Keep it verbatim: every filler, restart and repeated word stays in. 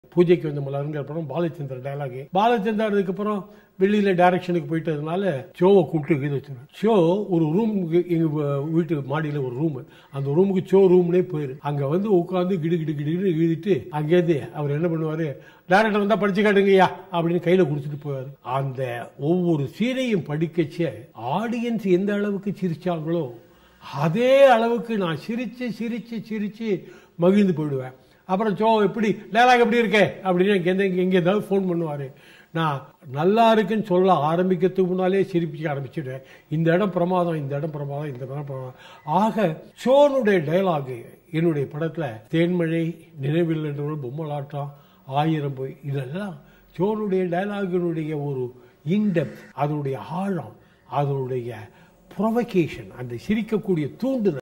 பூஜைக்கு வந்த மலருங்கிற படம் பாலச்சந்தர் டயலாக். பாலச்சந்தர் அதுக்கப்புறம் வெளியில டைரக்ஷனுக்கு போயிட்டதுனால ஷோவை கூப்பிட்டு எழுதி வச்சிருவேன். ஷோ ஒரு ரூமுக்கு எங்க வீட்டு மாடியில ஒரு ரூம், அந்த ரூமுக்கு ஷோ ரூம்னே போயிரு. அங்க வந்து உட்காந்து கிடு கிடு கிடுன்னு எழுதிட்டு அங்கேருந்து அவர் என்ன பண்ணுவாரு, டைரக்டர் வந்தா படிச்சு காட்டுங்கய்யா அப்படின்னு கையில குடுத்துட்டு போவாரு. அந்த ஒவ்வொரு சீனையும் படிக்கச்ச ஆடியன்ஸ் எந்த அளவுக்கு சிரிச்சாங்களோ அதே அளவுக்கு நான் சிரிச்சு சிரிச்சு சிரிச்சு மகிழ்ந்து போயிடுவேன். அப்புறம் ஷோ எப்படி டயலாக் எப்படி இருக்கே அப்படின்னு எங்க எங்க ஏதாவது ஃபோன் பண்ணுவாரு. நான் நல்லா இருக்குன்னு சொல்ல ஆரம்பிக்கிறதுக்கு முன்னாலே சிரிப்பிக்க ஆரம்பிச்சுடுவேன். இந்த இடம் பிரமாதம், இந்த இடம் பிரமாதம், இந்த இடம் பிரமாதம். ஆக ஷோனுடைய டயலாக் என்னுடைய படத்துல தேன்மழை, நினைவில் என்றவர்கள், பொம்மலாட்டம், ஆயிரம் போய், இதெல்லாம் ஷோனுடைய டயலாகினுடைய ஒரு இன்டெப்த், அதனுடைய ஆழம், அதனுடைய ப்ரொவகேஷன், அந்த சிரிக்கக்கூடிய தூண்டுதல்.